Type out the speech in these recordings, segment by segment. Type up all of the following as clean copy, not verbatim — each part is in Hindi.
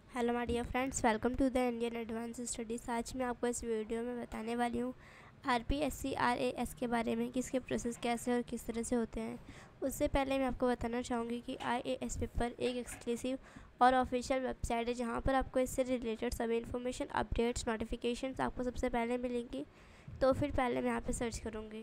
Hello my dear friends, welcome to the Indian advance studies. आज मैं आपको इस वीडियो में बताने वाली हूँ आरपीएससी आरएएस के बारे में कि इसके प्रोसेस कैसे और किस तरह से होते हैं। उससे पहले मैं आपको बताना चाहूँगी कि आईएएस पेपर एक एक्सक्लूसिव और ऑफिशियल वेबसाइट है जहाँ पर आपको इससे रिलेटेड सभी इन्फॉर्मेशन, अपडेट्स, नोटिफिकेशंस आपको सबसे पहले मिलेंगी। तो फिर पहले मैं यहाँ पर सर्च करूँगी।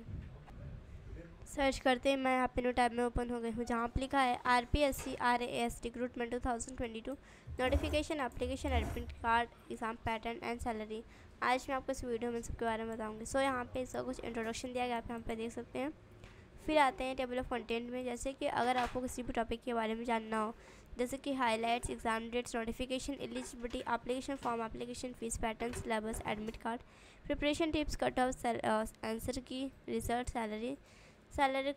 सर्च करते हैं मैं यहाँ पे न्यू टैब में ओपन हो गई हूँ जहाँ पर लिखा है RPSC RAS recruitment 2022 notification application admit card exam pattern and salary. आज मैं आपको इस वीडियो में सबके बारे में बताऊंगी। सो यहाँ पे इसका कुछ इंट्रोडक्शन दिया गया, आप यहाँ पे देख सकते हैं। फिर आते हैं टेबल ऑफ कंटेंट में, जैसे कि अगर आपको किसी भी टॉपिक के बारे में जानना हो, जैसे कि highlights, exam dates, notification, eligibility, application form, application fees, pattern, syllabus, admit card, preparation tips, cut off, answer key, result, salary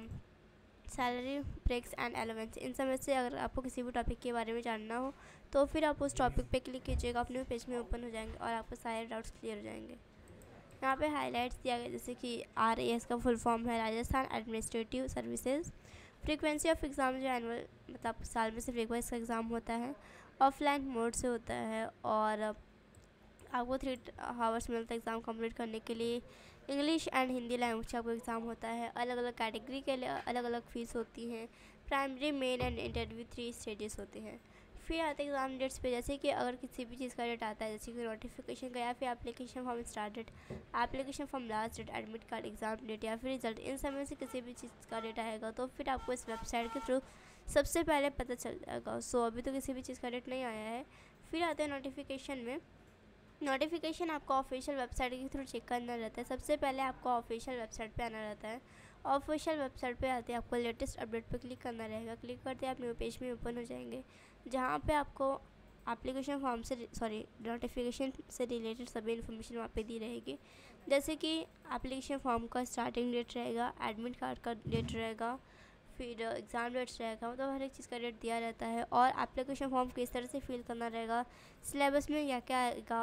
salary breaks and allowances, इन सब में से अगर आपको किसी भी टॉपिक के बारे में जानना हो तो फिर आप उस टॉपिक पे क्लिक कीजिएगा, अपने पेज में ओपन हो जाएंगे और आपको सारे डाउट्स क्लियर हो जाएंगे। यहाँ पे हाईलाइट्स दिया गया, जैसे कि आरएएस का फुल फॉर्म है Rajasthan administrative services. Frequency of exam जो एनुअल मतलब साल में सिर्फ एक बार इसका एग्ज़ाम होता है, ऑफलाइन मोड से होता है और आपको 3 आवर्स मिलता है एग्ज़ाम कंप्लीट करने के लिए। इंग्लिश एंड हिंदी लैंग्वेज का आपको एग्ज़ाम होता है। अलग अलग कैटेगरी के लिए अलग अलग फ़ीस होती हैं। Primary, main and interview 3 stages होते हैं। फिर आते हैं एग्ज़ाम डेट्स पे, जैसे कि अगर किसी भी चीज़ का डेट आता है, जैसे कि नोटिफिकेशन का या फिर application form start date, application form last date, admit card exam date या फिर रिजल्ट, इन सब में से किसी भी चीज़ का डेट आएगा तो फिर आपको इस वेबसाइट के थ्रू सबसे पहले पता चल जाएगा। सो अभी तो किसी भी चीज़ का डेट नहीं आया है। फिर आते हैं नोटिफिकेशन में। नोटिफिकेशन आपको ऑफिशियल वेबसाइट के थ्रू चेक करना रहता है। सबसे पहले आपको ऑफिशियल वेबसाइट पे आना रहता है। ऑफिशियल वेबसाइट पे आते हैं आपको लेटेस्ट अपडेट पे क्लिक करना रहेगा। क्लिक करते आप न्यू पेज में ओपन हो जाएंगे जहाँ पे आपको एप्लीकेशन फॉर्म से नोटिफिकेशन से रिलेटेड सभी इन्फॉर्मेशन वहाँ पे दी रहेगी, जैसे कि एप्लीकेशन फॉर्म का स्टार्टिंग डेट रहेगा, एडमिट कार्ड का डेट रहेगा, फिर एग्ज़ाम डेट्स रहेगा, मतलब हर एक चीज़ का डेट दिया रहता है और एप्लीकेशन फॉर्म किस तरह से फिल करना रहेगा, सिलेबस में क्या क्या आएगा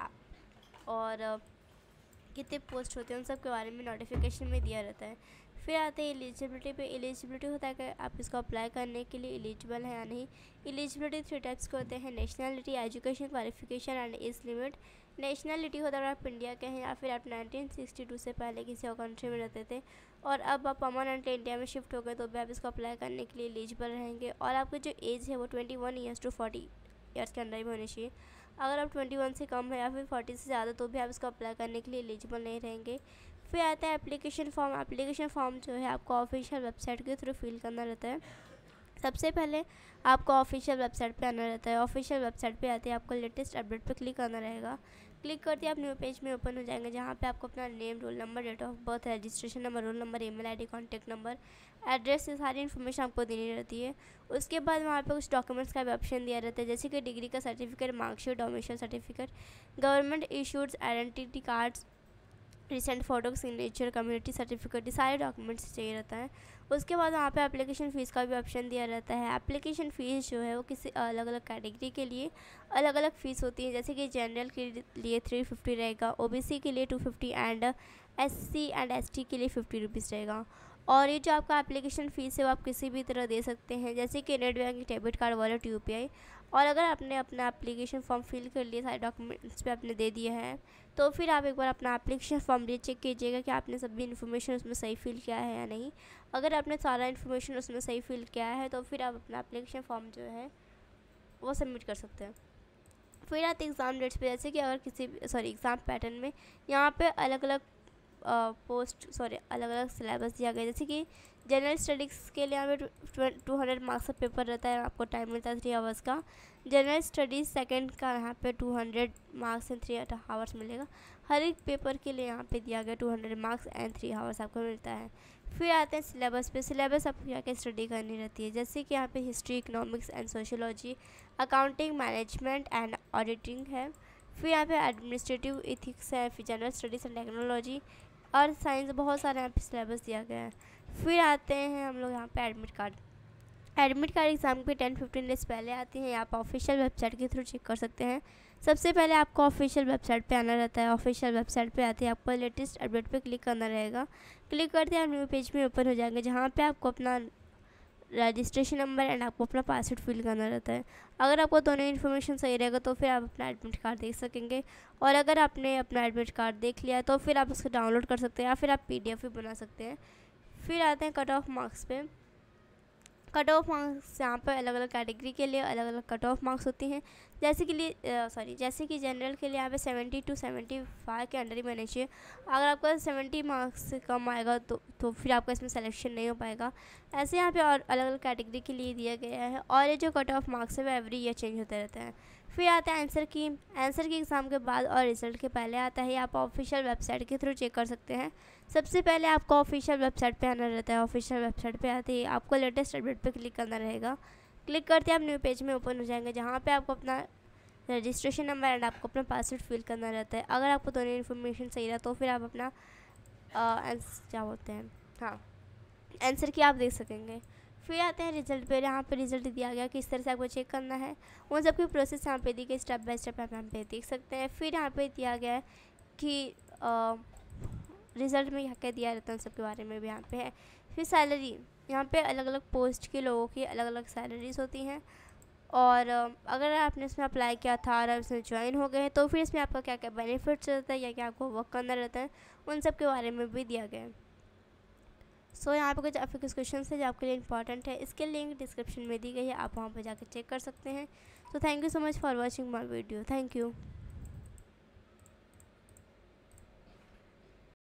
और कितने पोस्ट होते हैं, उन सब के बारे में नोटिफिकेशन में दिया रहता है। फिर आते हैं एलिजिबिलिटी पे। एलिजिबिलिटी होता है कि आप इसको अप्लाई करने के लिए एलिजिबल हैं या नहीं। एलिजिबिलिटी 3 टाइप्स के होते हैं: nationality, education qualification and age limit. Nationality होता है अगर आप इंडिया के हैं या फिर आप 1962 से पहले किसी और कंट्री में रहते थे और अब आप परमानेंटली इंडिया में शिफ्ट हो गए तो भी आप इसको अप्लाई करने के लिए एलिजिबल रहेंगे। और आपकी जो एज है वो 21 ईयर्स टू 40 ईयर्स के अंदर ही होनी चाहिए। अगर आप 21 से कम है या फिर 40 से ज़्यादा तो भी आप इसको अप्लाई करने के लिए एलिजिबल नहीं रहेंगे। फिर आता है एप्लीकेशन फॉर्म। एप्लीकेशन फॉर्म जो है आपको ऑफिशियल वेबसाइट के थ्रू फिल करना रहता है। सबसे पहले आपको ऑफिशियल वेबसाइट पे आना रहता है। ऑफिशियल वेबसाइट पे आते ही आपको लेटेस्ट अपडेट पे क्लिक करना रहेगा। क्लिक करते ही आप न्यू पेज में ओपन हो जाएंगे जहाँ पे आपको अपना name, roll number, date of birth, registration number, roll number, email ID, contact number, address, ये सारी इन्फॉर्मेशन आपको देनी रहती है। उसके बाद वहाँ पे कुछ डॉक्यूमेंट्स का भी ऑप्शन दिया रहता है, जैसे कि डिग्री का certificate, marksheet, domicile certificate, government issued identity cards, recent photo, signature, community certificate, ये सारे डॉक्यूमेंट्स चाहिए रहता है। उसके बाद वहाँ पे एप्लीकेशन फ़ीस का भी ऑप्शन दिया रहता है। एप्लीकेशन फ़ीस जो है वो किसी अलग अलग कैटेगरी के लिए अलग अलग फ़ीस होती है, जैसे कि जनरल के लिए 350 रहेगा, ओबीसी के लिए 250 एंड एससी एंड एसटी के लिए 50 रुपीज़ रहेगा। और ये जो आपका एप्लीकेशन फ़ीस है वो आप किसी भी तरह दे सकते हैं, जैसे कि net banking, debit card, wallet, UPI. और अगर आपने अपना एप्लीकेशन फॉर्म फिल कर लिया, सारे डॉक्यूमेंट्स पे आपने दे दिया है, तो फिर आप एक बार अपना एप्लीकेशन फॉर्म रीचेक कीजिएगा कि आपने सभी इन्फॉर्मेशन उसमें सही फिल किया है या नहीं। अगर आपने सारा इन्फॉर्मेशन उसमें सही फिल किया है तो फिर आप अपना एप्लीकेशन फॉर्म जो है वो सबमिट कर सकते हैं। फिर आते एग्ज़ाम डेट्स पे, जैसे कि अगर किसी एग्ज़ाम पैटर्न में यहाँ पे अलग अलग अलग अलग सिलेबस दिया गया, जैसे कि जनरल स्टडीज़ के लिए हमें 200 मार्क्स का पेपर रहता है, आपको टाइम मिलता है 3 आवर्स का। जनरल स्टडीज़ सेकंड का यहाँ पे 200 मार्क्स एंड 3 आवर्स मिलेगा। हर एक पेपर के लिए यहाँ पे दिया गया 200 मार्क्स एंड 3 आवर्स आपको मिलता है। फिर आते हैं सिलेबस पे। सिलेबस आपको क्या क्या स्टडी करनी रहती है, जैसे कि यहाँ पे history, economics and sociology, accounting, management and auditing है। फिर यहाँ पे एडमिनिस्ट्रेटिव एथिक्स है, फिर जनरल स्टडीज़ एंड टेक्नोलॉजी और साइंस, बहुत सारे यहाँ पे सिलेबस दिया गया है। फिर आते हैं हम लोग यहाँ पे admit card. Admit card exam के 10-15 डेज़ पहले आती हैं, आप ऑफिशियल वेबसाइट के थ्रू चेक कर सकते हैं। सबसे पहले आपको ऑफिशियल वेबसाइट पे आना रहता है। ऑफिशियल वेबसाइट पे आते ही आपको लेटेस्ट अपडेट पे क्लिक करना रहेगा। क्लिक करते हैं आप न्यू पेज में ओपन हो जाएंगे जहाँ पे आपको अपना रजिस्ट्रेशन नंबर एंड आपको अपना पासवर्ड फिल करना रहता है। अगर आपको दोनों इन्फॉर्मेशन सही रहेगा तो फिर आप अपना एडमिट कार्ड देख सकेंगे, और अगर आपने अपना एडमिट कार्ड देख लिया तो फिर आप उसको डाउनलोड कर सकते हैं या फिर आप PDF भी बना सकते हैं। फिर आते हैं कट ऑफ मार्क्स पे। कट ऑफ मार्क्स यहाँ पर अलग अलग कैटेगरी के लिए अलग अलग कट ऑफ मार्क्स होती हैं। जैसे कि जनरल के लिए यहाँ पे 70 to 75 के अंडर ही बनना चाहिए। अगर आपका 70 मार्क्स से कम आएगा तो फिर आपका इसमें सिलेक्शन नहीं हो पाएगा। ऐसे यहाँ पे और अलग अलग कैटेगरी के लिए दिया गया है, और ये जो कट ऑफ मार्क्स है वो एवरी ईयर चेंज होते रहते हैं। फिर आता है आंसर की एग्ज़ाम के बाद और रिज़ल्ट के पहले आता है, आप ऑफिशियल वेबसाइट के थ्रू चेक कर सकते हैं। सबसे पहले आपको ऑफिशियल वेबसाइट पे आना रहता है। ऑफिशियल वेबसाइट पे आते ही आपको लेटेस्ट अपडेट पे क्लिक करना रहेगा। क्लिक करते ही आप न्यू पेज में ओपन हो जाएंगे, जहाँ पे आपको अपना रजिस्ट्रेशन नंबर एंड आपको अपना पासवर्ड फिल करना रहता है। अगर आपको दोनों इन्फॉर्मेशन सही रहा तो फिर आप अपना आंसर की आप देख सकेंगे। फिर आते हैं रिजल्ट पे। यहाँ पे रिजल्ट दिया गया किस तरह से आपको चेक करना है, उन सब की प्रोसेस यहाँ पे दी गई, स्टेप बाय स्टेप आप यहाँ पे देख सकते हैं। फिर यहाँ पे दिया गया है कि रिज़ल्ट में क्या क्या दिया रहता है, उन सब के बारे में भी यहाँ पे है। फिर सैलरी, यहाँ पे अलग अलग पोस्ट के लोगों की अलग अलग सैलरीज होती हैं, और अगर आपने इसमें अप्लाई किया था और इसमें ज्वाइन हो गए हैं तो फिर इसमें आपका क्या क्या बेनिफिट्स रहता है या क्या आपको वर्क करना रहता है, उन सब के बारे में भी दिया गया है। सो यहाँ पे कुछ आपके क्वेश्चन है जो आपके लिए इंपॉर्टेंट है, इसके लिंक डिस्क्रिप्शन में दी गई है, आप वहाँ पर जाकर चेक कर सकते हैं। So thank you so much for watching my video. Thank you.